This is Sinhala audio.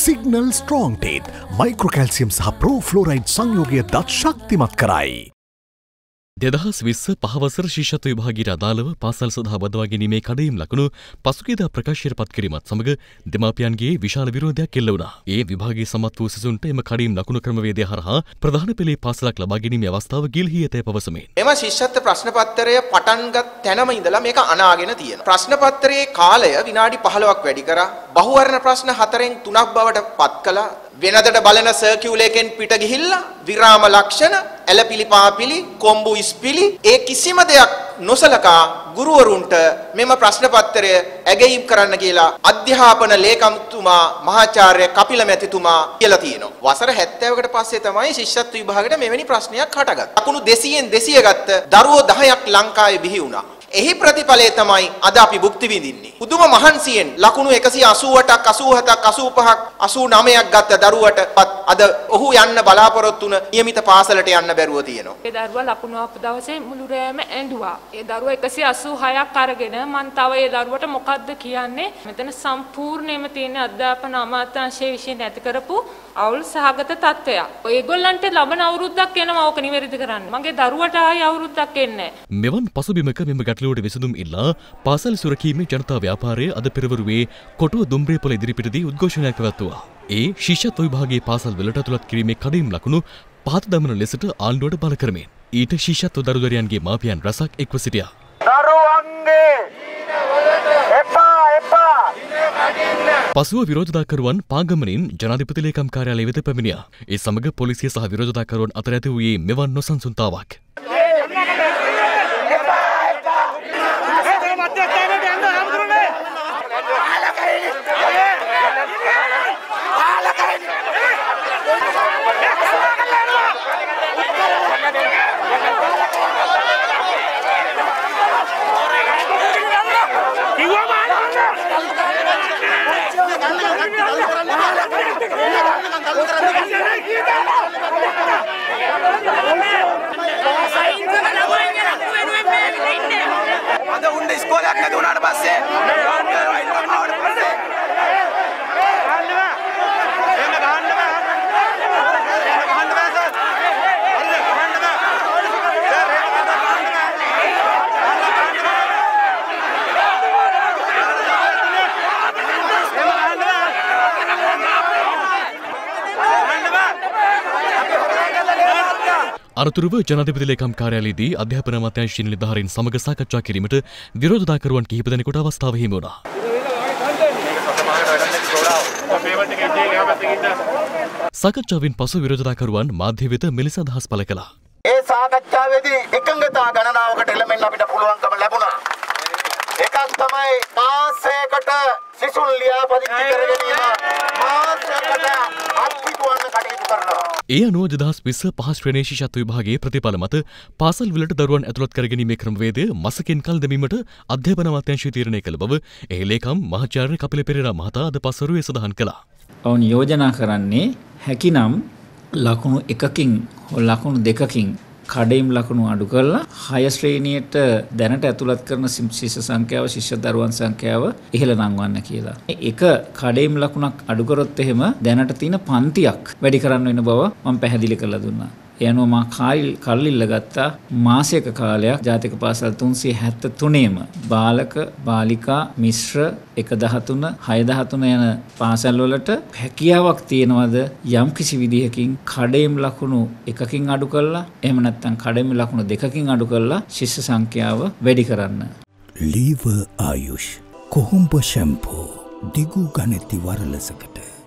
සිග්නල් ස්ට්‍රෝං ටීත් මයික්‍රෝකැල්සියම් සහ ප්‍රෝෆ්ලෝරයිඩ් සංයෝගය දත් ශක්තිමත් කරයි. 2020 පහවසර ශිෂ්‍යත්ව විභාගයට අදාළව පාසල් සඳහා බදවා ගැනීමේ කඩයිම් ලකුණු පසුගියදා ප්‍රකාශයට පත් කිරීමත් සමග දෙමාපියන්ගේ විශාල විරෝධයක් එල්ල වුණා. ඒ විභාගයේ සමත් වූ සිසුන්ට එම කඩයිම් ලකුණු ක්‍රමවේදය හරහා ප්‍රධාන පෙළේ පාසලක් ලබා ගැනීමේ අවස්ථාව ගිලිහී ඇතැයි පවසමින්. එම ශිෂ්‍යත්ව ප්‍රශ්න පත්‍රය පටන්ගත් තැනම ඉඳලා මේක අනාගෙන තියෙනවා. ප්‍රශ්න පත්‍රයේ කාලය විනාඩි 15ක් වැඩි කරා. බහුවර්ණ ප්‍රශ්න 4න් 3ක් බවට පත් කළා. වෙනදට බලන සර්කියුල් එකෙන් පිට ගිහිල්ලා විරාම ලක්ෂණ ඇලපිලි පාපිලි කොම්බු ඉස්පිලි ඒ කිසිම දෙයක් නොසලකා ගුරුවරුන්ට මෙම ප්‍රශ්න පත්‍රය ඇගයීම් කරන්න කියලා අධ්‍යාපන ලේකම්තුමා මහාචාර්ය කපිල මැතිතුමා කියලා තියෙනවා. වසර 70කට පස්සේ තමයි ශිෂ්‍යත්ව විභාගයට මෙවැනි ප්‍රශ්නයක් හටගත්තේ. ලකුණු 200න් 200 ගත්ත දරුවෝ 10ක් ලංකාවේ බිහි වුණා. එහි ප්‍රතිඵලය තමයි අද අපි භුක්ති විඳින්නේ. පුදුම මහන්සියෙන් ලකුණු 188ක් 87ක් 85ක් 89ක් ගත්ත දරුවට අද ඔහු යන්න බලාපොරොත්තු වුණ නියමිත පාසලට යන්න බැරුව තියෙනවා. ඒ දරුවා ලකුණු අප දවසේ මුළු රෑම ඇඬුවා. ඒ දරුවා 186ක් අරගෙන මං තව ඒ දරුවට මොකද්ද කියන්නේ? මෙතන සම්පූර්ණයෙන්ම තියෙන අධ්‍යාපන අමාත්‍යාංශයේ විශේෂ නැති කරපු අවුල් සහගත තත්ත්වයක්. ඒගොල්ලන්ට ලබන අවුරුද්දක් යනවා ඕක නිවැරදි කරන්න. මගේ දරුවට ආයි අවුරුද්දක් එන්නේ නැහැ. මෙවන් පසුබිමක මෙම ගැටලුවට විසඳුම් ඉල්ලා පාසල් සුරකීමේ ජනතා ව්‍යාපාරයේ අද පෙරවරුවේ කොටුව දුම්රියපොළ ඉදිරිපිටදී උද්ඝෝෂණයක් පැවැත්වුවා. ඒ ශිෂ්‍යත්ව විභාගයේ පාසල් වලට ඇතුළත් කිරීමේ කඩයිම් ලකුණු පහත දමන ලෙසට ආණ්ඩුවට බල කරමින් ඊට ශිෂ්‍යත්ව දරුදරයන්ගේ මාපියන් රැසක් එක්ව සිටියා. පසුව විරෝධතාකරුවන් පාගමනින් ජනාධිපති ලේකම් කාර්යාලය වෙත පැමිණියා. ඒ සමග පොලිසිය සහ විරෝධතාකරුවන් අතර ඇති වූයේ මෙවන් නොසන්සුන්තාවක්. අද උන්ට ඉස්කෝලයක් නැති වුණාට පස්සේ අනතුරුව ජනාධිපති ලේකම් කාර්යාලයේදී අධ්‍යාපන අමාත්‍යාංශයේ නිලධාරීන් සමග සාකච්ඡා කිරීමට විරෝධතාකරුවන් කිහිප දෙනෙකුට අවස්ථාව හිමි වුණා. සාකච්ඡාවෙන් පසු විරෝධතාකරුවන් මාධ්‍ය වෙත මෙලෙස අදහස් පළ කළා. ඒ සාකච්ඡාවේදී එකඟතා ගණනාවකට එළඹෙන්න අපිට පුළුවන්කම ලැබුණා. එකක් තමයි මාසයකට සිසුන් ලියාපදිංචි කරගැනීම මාසයකට අත්හිටුවන්න කටයුතු කරනවා. ඒ අනුව 2020 පහ ශ්‍රේණියේ ශිෂ්‍යත්ව විභාගයේ ප්‍රතිඵල මත පාසල් වලට දරුවන් ඇතුළත් කරගැනීමේ ක්‍රමවේදය මසකින් කල් දැමීමට අධ්‍යාපන අමාත්‍යාංශය තීරණය කළ බව එහි ලේකම් මහාචාර්ය කපිල පෙරේරා මහතා අද පසුරුවේ සඳහන් කළා. ඔවුන් යෝජනා කරන්නේ හැකිනම් ලකුණු 1කින් හෝ ලකුණු 2කින් කඩයිම් ලකුණු අඩු කරලා 6 ශ්‍රේණියට දැනට ඇතුළත් කරන ශිෂ්‍ය සංඛ්‍යාව ශිෂ්‍ය දරුවන් සංඛ්‍යාව ඉහළ නංවන්න කියලා. එක කඩයිම් ලකුණක් අඩු කරොත් එහෙම දැනට තියෙන පන්තියක් වැඩි කරන්න වෙන බව මම පැහැදිලි කරලා දුන්නා. ඒ අනුව මා කල්ලිල්ල ගත්තා මාසයක කාලයක් ජාතික පාසල් 373ෙම බාලක බාලිකා මිශ්‍ර 113 613 යන පාසල් වලට හැකියාවක් තියෙනවද යම් කිසි විදිහකින් කඩේම් ලකුණු 1කින් අඩු කරලා එහෙම නැත්නම් කඩේම් ලකුණු 2කින් අඩු කරලා ශිෂ්‍ය සංඛ්‍යාව වැඩි කරන්න. ලීවර් ආයුෂ් කොහොඹ ෂැම්පූ දිගු ගණිත වරලසකට